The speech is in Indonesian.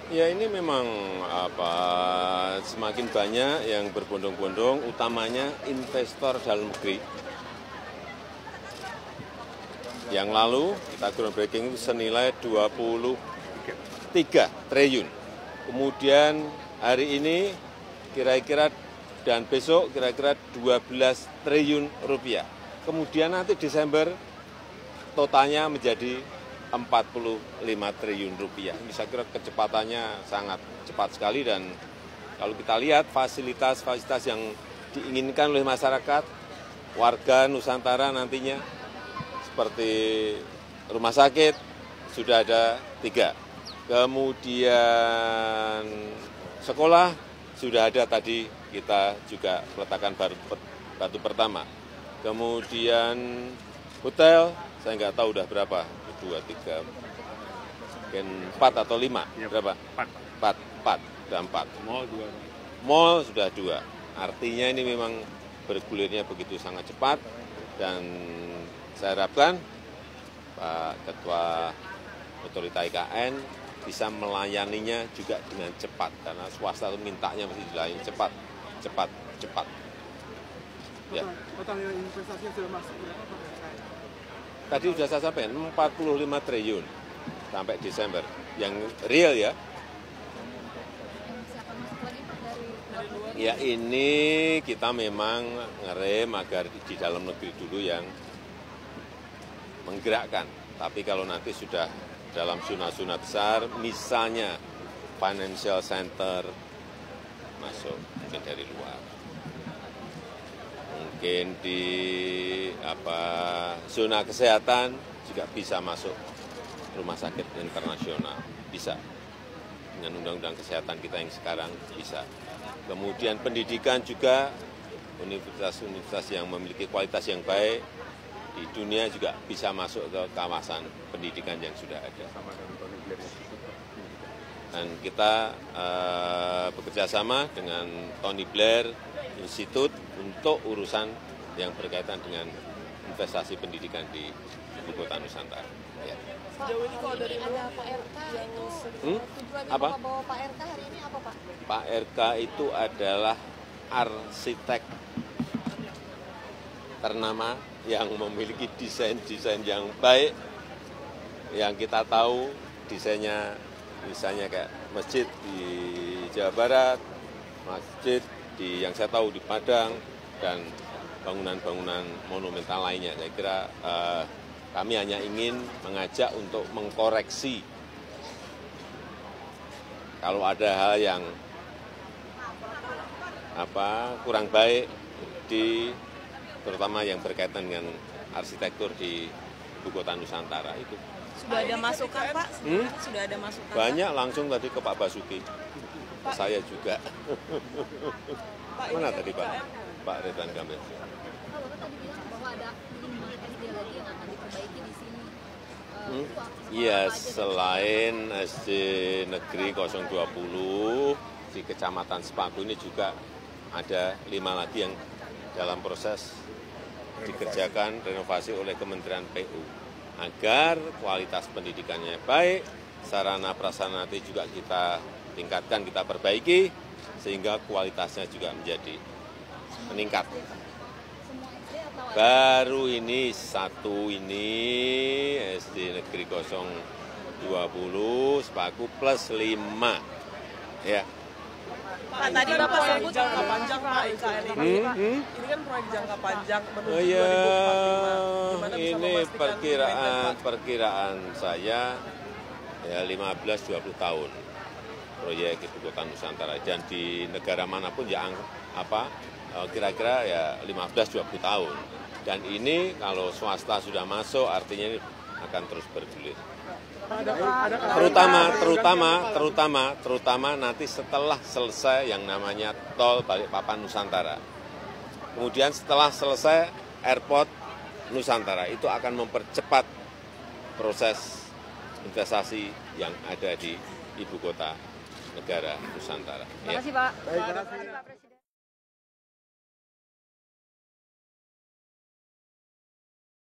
Ya ini memang semakin banyak yang berbondong-bondong, utamanya investor dalam negeri. Yang lalu kita groundbreaking itu senilai 23 triliun. Kemudian hari ini kira-kira dan besok kira-kira 12 triliun rupiah. Kemudian nanti Desember totalnya menjadi 45 triliun rupiah. Ini saya kira kecepatannya sangat cepat sekali dan kalau kita lihat fasilitas-fasilitas yang diinginkan oleh masyarakat, warga Nusantara nantinya seperti rumah sakit sudah ada 3. Kemudian sekolah sudah ada tadi kita juga meletakkan batu pertama. Kemudian hotel saya nggak tahu udah berapa, 2, 3, mungkin 4 atau 5, berapa? 4, udah 4. Mall sudah 2. Artinya ini memang bergulirnya begitu sangat cepat dan saya harapkan Pak Ketua Otorita IKN bisa melayaninya juga dengan cepat karena swasta itu mintanya mesti dilayani cepat. Ya. Total investasi yang sudah masuk berapa Pak? Tadi sudah saya sampaikan 45 triliun sampai Desember. Yang real ya. Ya ini kita memang ngerem agar di dalam negeri dulu yang menggerakkan. Tapi kalau nanti sudah dalam zona-zona besar, misalnya financial center masuk mungkin dari luar. Mungkin di zona kesehatan juga bisa masuk rumah sakit internasional, bisa. Dengan undang-undang kesehatan kita yang sekarang bisa. Kemudian pendidikan juga, universitas-universitas yang memiliki kualitas yang baik, di dunia juga bisa masuk ke kawasan pendidikan yang sudah ada. Dan kita bekerja sama dengan Tony Blair Institute untuk urusan yang berkaitan dengan investasi pendidikan di Ibu Kota Nusantara. Ya. Sejauh ini kalau dari ada Pak RK itu tujuannya apa? bawa Pak RK hari ini apa Pak? Pak RK itu adalah arsitek ternama yang memiliki desain-desain yang baik, yang kita tahu desainnya misalnya kayak masjid di Jawa Barat, masjid yang saya tahu di Padang, dan bangunan-bangunan monumental lainnya. Saya kira kami hanya ingin mengajak untuk mengkoreksi kalau ada hal yang kurang baik terutama yang berkaitan dengan arsitektur di Ibu Kota Nusantara itu. Sudah ada masukan Pak? Sudah ada masukan? Banyak langsung tadi ke Pak Basuki, ke saya juga. Mana tadi Pak? Pak Ridwan Kamil. Kalau tadi bilang bahwa ada 5 SD lagi yang akan diperbaiki di sini. Iya, selain SD Negeri 020 di Kecamatan Sepaku ini juga ada 5 lagi yang dalam proses dikerjakan renovasi oleh Kementerian PU agar kualitas pendidikannya baik, sarana prasarana nanti juga kita tingkatkan, kita perbaiki sehingga kualitasnya juga menjadi meningkat. Baru ini SD Negeri 020 Sepaku plus 5 ya. Pak, tadi Bapak sebut jangka panjang Pak IKN ini. Ini kan proyek jangka panjang menuju 2045. Gimana bisa ini memastikan perkiraan saya ya 15-20 tahun proyek Ibu Kota Nusantara, dan di negara manapun ya kira-kira ya 15-20 tahun. Dan ini kalau swasta sudah masuk artinya ini akan terus bergulir. Terutama nanti setelah selesai yang namanya tol Balikpapan Nusantara. Kemudian setelah selesai airport Nusantara itu akan mempercepat proses investasi yang ada di Ibu Kota Negara Nusantara. Terima kasih Pak.